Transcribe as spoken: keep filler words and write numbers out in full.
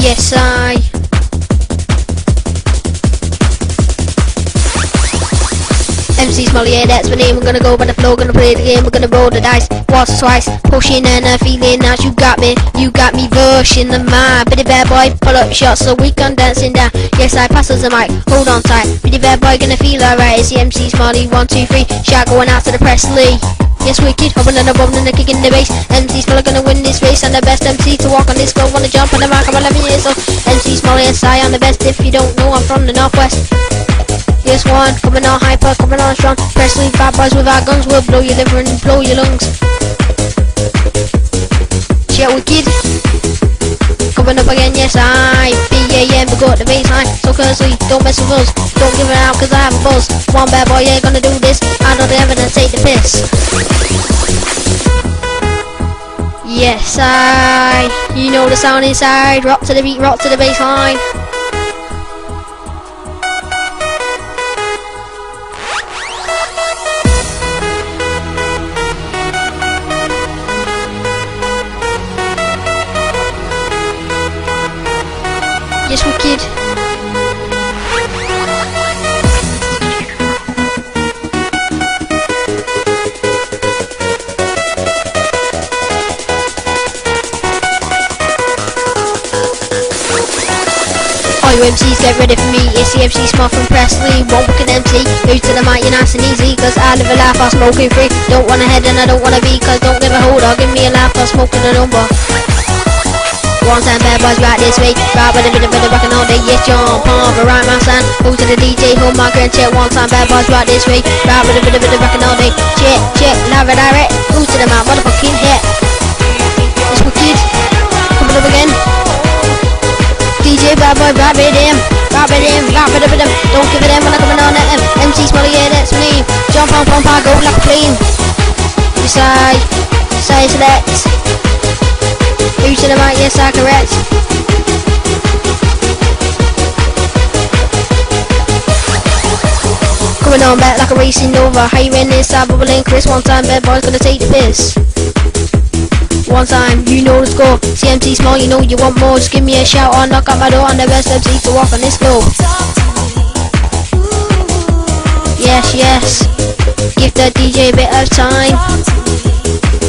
Yes, I. M C Smally, yeah, that's my name. We're gonna go by the flow, gonna play the game, we're gonna roll the dice. Once, twice, pushing and a feeling as you got me, you got me rushing the mind. Pretty bad boy, pull up shots so we can dancing down. Yes, I passes the mic, hold on tight. Pretty bad boy, gonna feel alright. It's the M C Smally, one, two, three. Shout going out to the Presley. Yes, wicked, hopping and a bomb and a kick in the bass. M C Smally gonna win this race. I'm the best M C to walk on this go. Wanna jump on the mic, I'm eleven years old. M C Smally, yes, I am the best. If you don't know, I'm from the Northwest. Yes, one, coming on hyper, coming on strong. Presley, bad boys with our guns, we'll blow your liver and blow your lungs. Yeah, wicked. Coming up again, yes, I. B A M, we got the baseline. So curiously, don't mess with us. Don't give it out, cause I have a buzz. One bad boy, yeah, gonna do this. I know the evidence, take the piss. Yes, I. You know the sound inside. Rock to the beat, rock to the baseline. Yes, wicked. All you M Cs get ready for me. It's the M C Small from Presley. One wicked M C. Move to the mic, you're nice and easy. Cause I live a life I'm smoking free. Don't want a head and I don't wanna be. Cause don't give a hold or give me a laugh. I'm smoking a number. One time bad boys right this way. Right with a bit of a rockin' all day. Yes, jump on the right my son. Go to the D J, hold my grand check. One time bad boys right this way. Right with a bit of a rockin' all day. Check, check, live and direct. Go to the mouth, motherfucking hit. It's wicked. Coming up again. D J bad boy right with him. Right with him, right with a bit of. Don't give it in when I'm coming on at him. M C Smally, yeah, that's my name. Jump on, pump, I go like a plane. Decide, say select. Who to the mic, yes I correct. Coming on back like a racing Nova. How you in this side bubbling Chris? One time bad boy's gonna take the piss. One time, you know the score. C M C Small, you know you want more. Just give me a shout or knock at my door. I'm the best M C to walk on this floor. Yes, yes. Give the D J a bit of time.